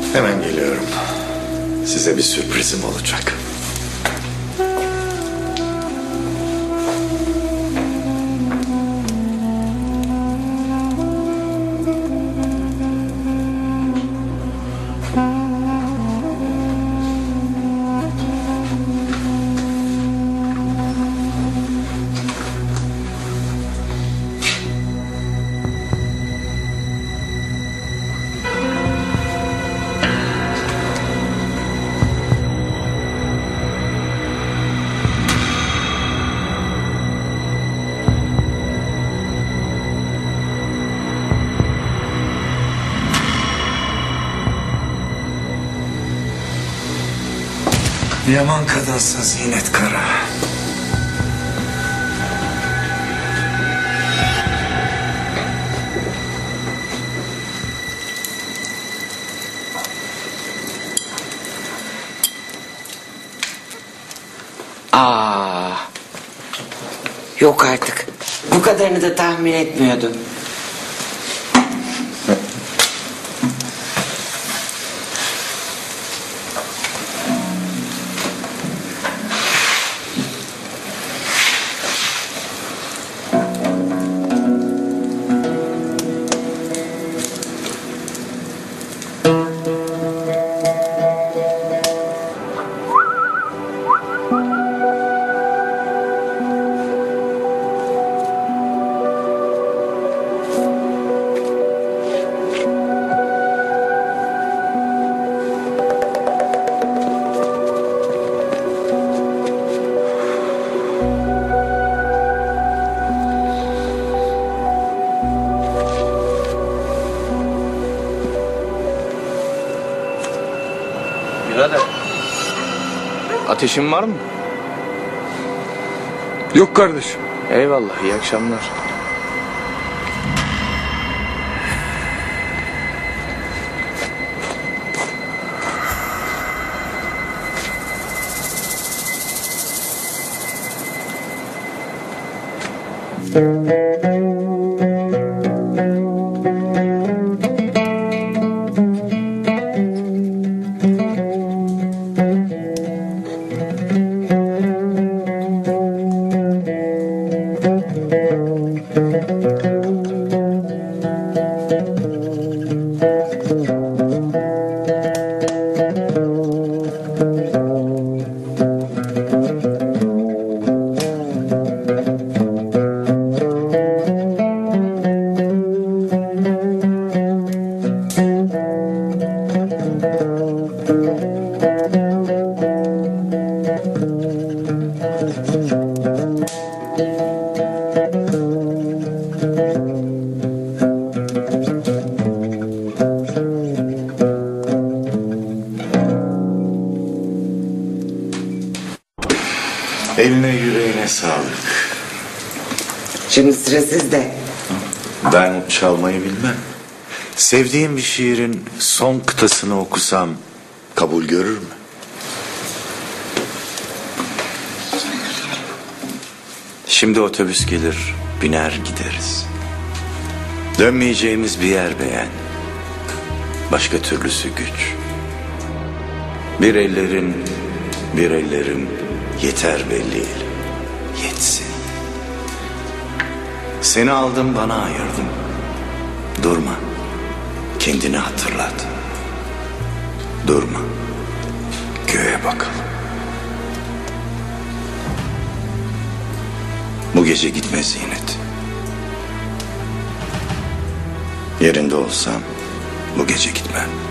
Hemen geliyorum. Size bir sürprizim olacak. Yaman kadınsın Zinet Kara. Yok artık. Bu kadarını da tahmin etmiyordum. Birader, ateşin var mı? Yok kardeşim. Eyvallah, iyi akşamlar. Eline yüreğine sağlık. Şimdi sıra sizde. Ben çalmayı bilmem. Sevdiğim bir şiirin son kıtasını okusam kabul görür mü? Şimdi otobüs gelir, biner gideriz. Dönmeyeceğimiz bir yer beğen. Başka türlüsü güç. Bir ellerim yeter belli. Yetsin. Seni aldım, bana ayırdım. Durma. Kendini hatırlat. Durma. Göğe bakalım. Bu gece gitme Zinet. Yerinde olsam bu gece gitmem.